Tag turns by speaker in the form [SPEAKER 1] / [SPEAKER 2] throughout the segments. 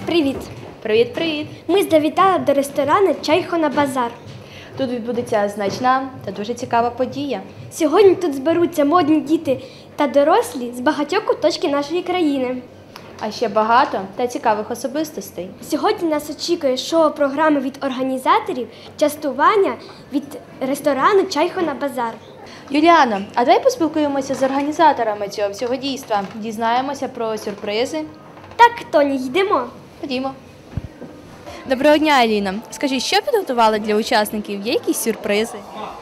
[SPEAKER 1] Привіт!
[SPEAKER 2] Привіт-привіт!
[SPEAKER 1] Ми завітали до ресторану «Чайхона Базар».
[SPEAKER 2] Тут відбудеться значна та дуже цікава подія.
[SPEAKER 1] Сьогодні тут зберуться модні діти та дорослі з багатьох куточків нашої країни.
[SPEAKER 2] А ще багато та цікавих особистостей.
[SPEAKER 1] Сьогодні нас очікує шоу-програми від організаторів, частування від ресторану «Чайхона Базар».
[SPEAKER 2] Юліано, а давай поспілкуємося з організаторами цього всього дійства. Дізнаємося про сюрпризи.
[SPEAKER 1] Так, Тоні, йдемо.
[SPEAKER 2] Ходімо. Доброго дня, Аліна. Скажіть, що підготували для учасників? Є якісь сюрпризи?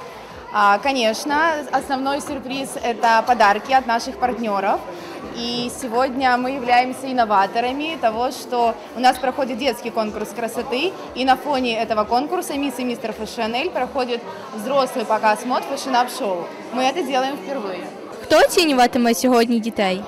[SPEAKER 3] Конечно, основной сюрприз – это подарки от наших партнеров. И сегодня мы являемся инноваторами того, что у нас проходит детский конкурс красоты, и на фоне этого конкурса «Мисс и мистер Фэшонель» проходит взрослый показ мод фэшн-ап-шоу. Мы это делаем впервые.
[SPEAKER 2] Хто оцінюватиме сьогодні дітей?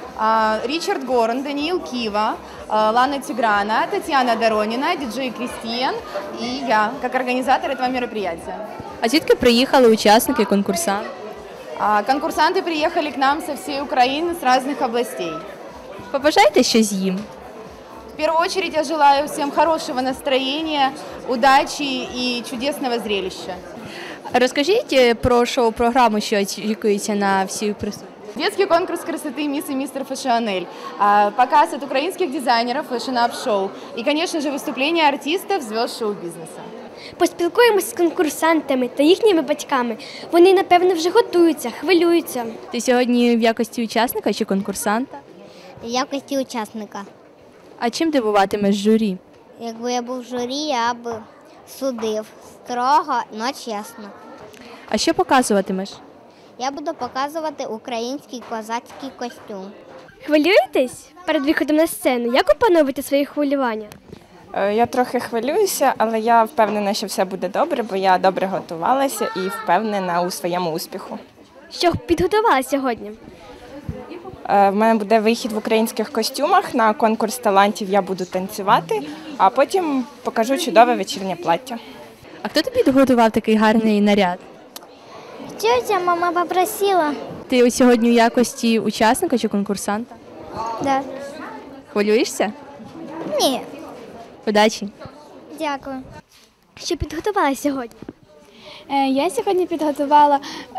[SPEAKER 3] Ричард Горн, Даниил Кива, Лана Тиграна, Татьяна Доронина, диджей Кристиан и я, как организатор этого мероприятия.
[SPEAKER 2] А звідки приїхали учасники, конкурсанти?
[SPEAKER 3] Конкурсанты приехали к нам со всей Украины, с разных областей.
[SPEAKER 2] Побажайте щось їм.
[SPEAKER 3] В первую очередь я желаю всем хорошего настроения, удачи и чудесного зрелища.
[SPEAKER 2] Розкажіть про шоу-програму, що очікується на всіх присутніх.
[SPEAKER 3] Детский конкурс красоты «Мисс и мистер Фэшонель», показ от украинских дизайнеров фэшн-ап-шоу и, конечно же, выступления артистов, звезд шоу-бизнеса.
[SPEAKER 1] Поспілкуємося з конкурсантами та їхніми батьками. Вони, напевно, вже готуються, хвилюються.
[SPEAKER 2] Ти сьогодні в якості учасника чи конкурсанта?
[SPEAKER 4] В якості учасника.
[SPEAKER 2] А чим дивуватимеш журі?
[SPEAKER 4] Якби я був в журі, я б судив строго, але чесно.
[SPEAKER 2] А що показуватимеш?
[SPEAKER 4] Я буду показувати український козацький костюм.
[SPEAKER 1] Хвилюєтесь перед виходом на сцену? Як опановувати свої хвилювання?
[SPEAKER 5] Я трохи хвилююся, але я впевнена, що все буде добре, бо я добре готувалася і впевнена у своєму успіху.
[SPEAKER 1] Що підготувала сьогодні?
[SPEAKER 5] В мене буде вихід в українських костюмах, на конкурс талантів я буду танцювати, а потім покажу чудове вечірнє плаття.
[SPEAKER 2] А хто тобі підготував такий гарний наряд?
[SPEAKER 4] Тетя, мама попросила.
[SPEAKER 2] Ти сьогодні в якості учасника чи конкурсанта?
[SPEAKER 4] Да.
[SPEAKER 2] Хвилюєшся?
[SPEAKER 4] Ні.
[SPEAKER 2] Удачі!
[SPEAKER 4] Дякую.
[SPEAKER 1] Що підготувала сьогодні?
[SPEAKER 6] Я сьогодні підготувала,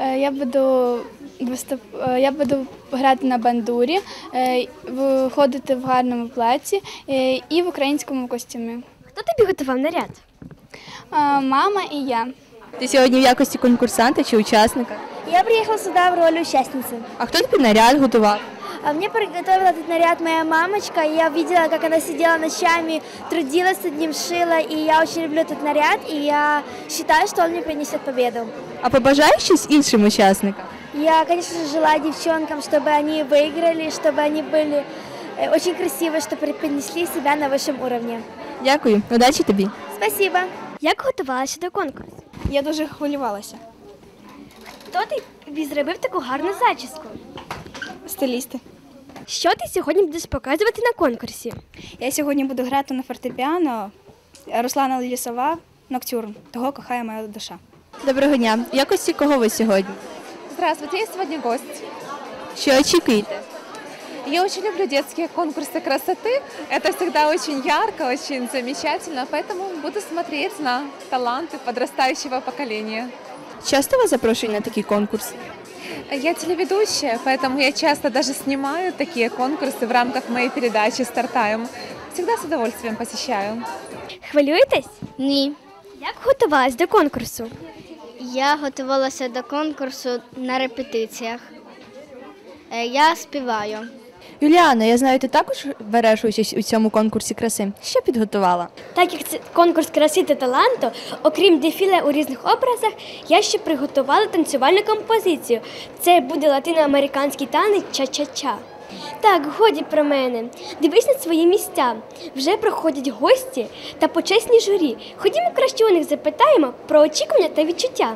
[SPEAKER 6] я буду грати на бандурі, виходити в гарному платі і в українському костюмі.
[SPEAKER 1] Хто тобі готував наряд?
[SPEAKER 6] Мама і я.
[SPEAKER 2] Ти сьогодні в якості конкурсанта чи учасника?
[SPEAKER 7] Я приехала сюда в роль участницы.
[SPEAKER 2] А хто тобі наряд готував?
[SPEAKER 7] А мне приготовила этот наряд моя мамочка. И я видела, как она сидела ночами, трудилась над ним, шила. И я очень люблю этот наряд. И я считаю, что он мне принесет победу.
[SPEAKER 2] А побажаєш щось іншим учасникам?
[SPEAKER 7] Я, конечно же, желаю девчонкам, чтобы они выиграли, чтобы они были очень красивые, чтобы преподнесли себя на высшем уровне.
[SPEAKER 2] Дякую, удачі тобі.
[SPEAKER 7] Спасибо.
[SPEAKER 1] Як готувалася до конкурсу?
[SPEAKER 6] Я дуже хвилювалася.
[SPEAKER 1] Хто тобі зробив таку гарну зачіску?
[SPEAKER 6] Стилісти.
[SPEAKER 1] Що ти сьогодні будеш показувати на конкурсі?
[SPEAKER 6] Я сьогодні буду грати на фортепіано Руслана Лісова «Ноктюрн». Того кохає моя душа.
[SPEAKER 2] Доброго дня. В якості кого ви сьогодні?
[SPEAKER 8] Здравствуйте, я сегодня гость.
[SPEAKER 2] Що очікуєте?
[SPEAKER 8] Я очень люблю детские конкурсы красоты. Это всегда очень ярко, очень замечательно, поэтому буду смотреть на таланты подрастающего поколения.
[SPEAKER 2] Часто вас запрошують на такі конкурси?
[SPEAKER 8] Я телеведущая, поэтому я часто даже снимаю такие конкурсы в рамках моей передачи «Стартайм». Всегда с удовольствием посещаю.
[SPEAKER 1] Хвилюєтесь?
[SPEAKER 4] Ні.
[SPEAKER 1] Як готувалась до конкурсу?
[SPEAKER 4] Я готувалася до конкурсу на репетиціях. Я співаю.
[SPEAKER 2] Юліано, я знаю, ти також береш участь у цьому конкурсі краси. Що підготувала?
[SPEAKER 1] Так як це конкурс краси та таланту, окрім дефіле у різних образах, я ще приготувала танцювальну композицію. Це буде латиноамериканський танець «Ча-ча-ча». Так, годі про мене. Дивись на свої місця. Вже проходять гості та почесні журі. Ходімо краще у них запитаємо про очікування та відчуття.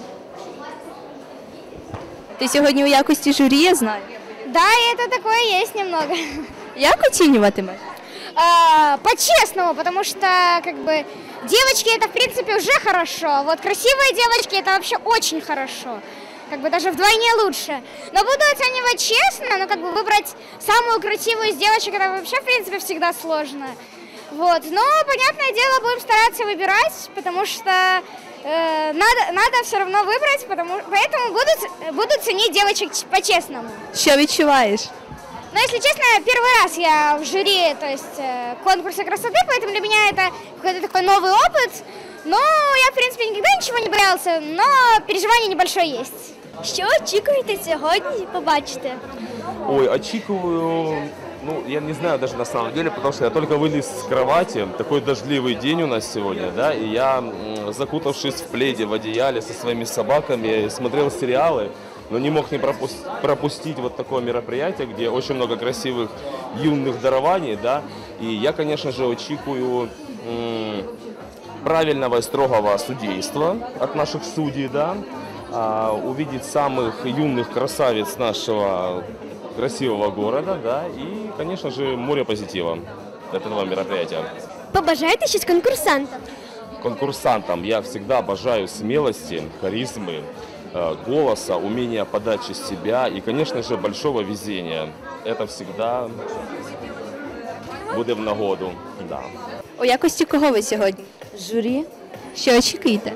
[SPEAKER 2] Ти сьогодні у якості журі, я знаю.
[SPEAKER 4] Да, это такое есть немного.
[SPEAKER 2] Як оцінюватимеш?
[SPEAKER 4] По-честному, потому что, как бы, девочки это, в принципе, уже хорошо. Вот красивые девочки это вообще очень хорошо. Как бы даже вдвойне лучше. Но буду оценивать честно, но как бы выбрать самую красивую из девочек, это вообще, в принципе, всегда сложно. Вот. Но, понятное дело, будем стараться выбирать, потому что надо все равно выбрать, поэтому будут ценить девочек по-честному.
[SPEAKER 2] Що відчуваєш?
[SPEAKER 4] Но, если честно, первый раз я в жюри, то есть конкурса красоты, поэтому для меня это какой-то такой новый опыт. Но я, в принципе, никогда ничего не боялся, но переживание небольшое есть.
[SPEAKER 1] Що очікуєте сьогодні побачити?
[SPEAKER 9] Ой, очікую, ну, я не знаю даже на самом деле, потому что я только вылез с кровати, такой дождливый день у нас сегодня, да, и я, закутавшись в пледе, в одеяле со своими собаками, смотрел сериалы, но не мог не пропустить вот такое мероприятие, где очень много красивых юных дарований, да, и я, конечно же, очікую правильного и строгого судейства от наших судей, да, увидеть самых юных красавиц нашего красивого города, да, и, конечно же, море позитива от этого мероприятия.
[SPEAKER 1] Побажайте щось конкурсантам.
[SPEAKER 9] Конкурсантам я всегда обожаю смелости, харизмы, голоса, умения подачи себя и, конечно же, большого везения. Это всегда будет в нагоду, да.
[SPEAKER 2] У якості кого ви сьогодні?
[SPEAKER 10] Журі.
[SPEAKER 2] Що очікуєте?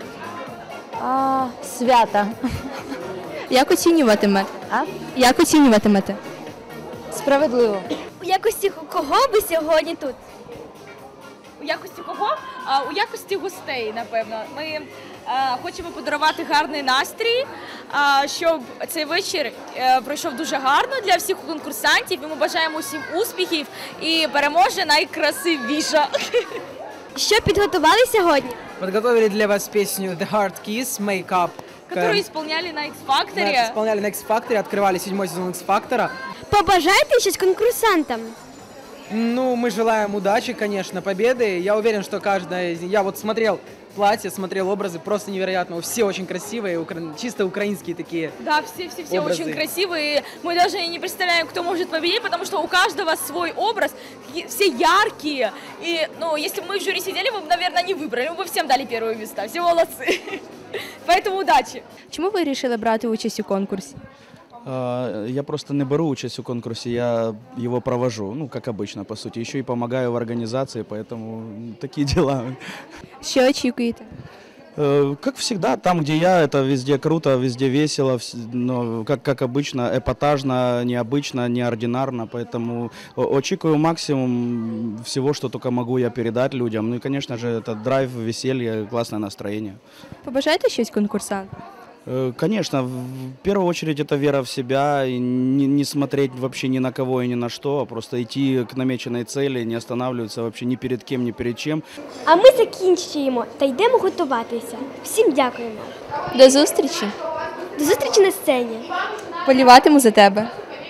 [SPEAKER 10] Свята.
[SPEAKER 2] Як оцінюватимете? Як оцінюватимете?
[SPEAKER 10] Справедливо.
[SPEAKER 1] У якості кого ви сьогодні тут?
[SPEAKER 11] У якості кого? У якості гостей, напевно. Ми хочемо подарувати гарний настрій, щоб цей вечір пройшов дуже гарно для всіх конкурсантів. І ми бажаємо усім успіхів і переможе найкрасивіша.
[SPEAKER 1] Що підготували сьогодні?
[SPEAKER 12] Подготовили для вас песню The Hard Kiss, Make Up.
[SPEAKER 11] Которую исполняли на X-Factor.
[SPEAKER 12] Исполняли на X-Factor, открывали 7-й сезон X-Factor.
[SPEAKER 1] Побажайте щось конкурсантам.
[SPEAKER 12] Ну, мы желаем удачи, конечно, победы. Я уверен, что каждая... Я вот смотрел платья, смотрел образы, просто невероятно. Все очень красивые, чисто украинские такие.
[SPEAKER 11] Да, все очень красивые. Мы даже не представляем, кто может победить, потому что у каждого свой образ, все яркие. И, ну, если бы мы в жюри сидели, мы бы, наверное, не выбрали, мы бы всем дали первые места. Все молодцы. Поэтому удачи.
[SPEAKER 2] Чому ви вирішили брати участь у конкурсі?
[SPEAKER 13] Я просто не беру участь в конкурсе, я его провожу, ну, как обычно, по сути. Еще и помогаю в организации, поэтому такие дела.
[SPEAKER 2] Що очікуєте?
[SPEAKER 13] Как всегда, там, где я, это везде круто, везде весело, но, как обычно, эпатажно, необычно, неординарно, поэтому очікую максимум всего, что только могу я передать людям. Ну и, конечно же, это драйв, веселье, классное настроение.
[SPEAKER 2] Побажайте щось конкурсантам?
[SPEAKER 13] Конечно, в первую очередь это вера в себя, и не смотреть вообще ни на кого и ни на что, а просто идти к намеченной цели, не останавливаться вообще ни перед кем, ни перед чем.
[SPEAKER 1] А ми закінчуємо та йдемо готуватися. Всім дякуємо.
[SPEAKER 2] До зустрічі.
[SPEAKER 1] До зустрічі на сцені.
[SPEAKER 2] Полюватиму за тебе.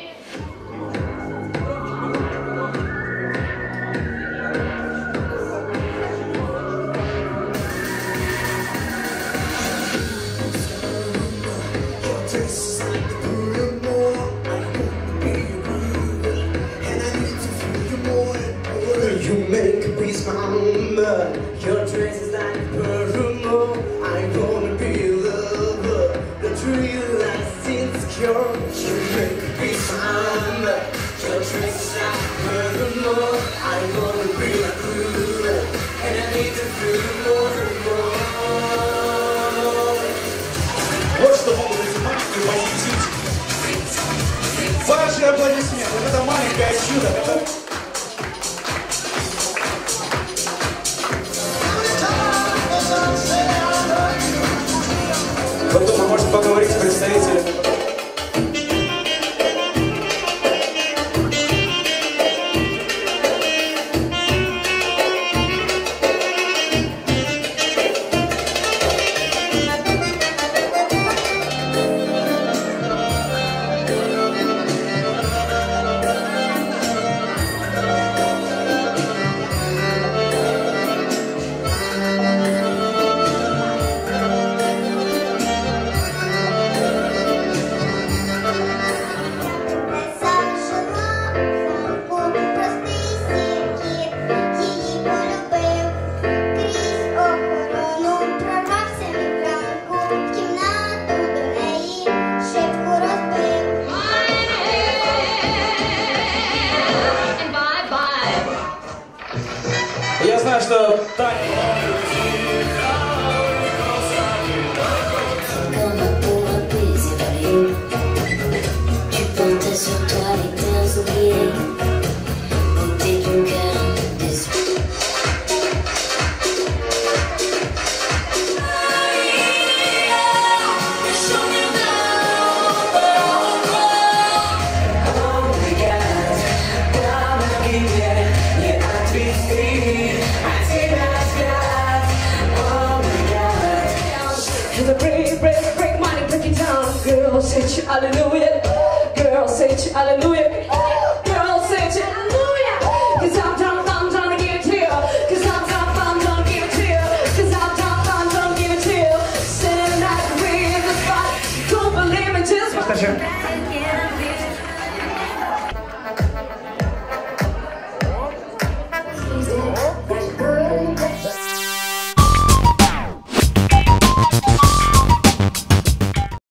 [SPEAKER 14] Your dress is like perfume. I wanna be a lover. The true last insecure. You make me fine. Your dress is like perfume. I wanna be like you, and I need to feel more and more. Вот что могут изменить и возить. Ваши аплодисменты. Это маленькое чудо. Потом мы можем поговорить с представителями. что так...
[SPEAKER 15] Tu portais sur toi les terres oubliées, beauté du cœur déçu.
[SPEAKER 14] Break money, break it down. Girl, say hallelujah. Girl, say hallelujah.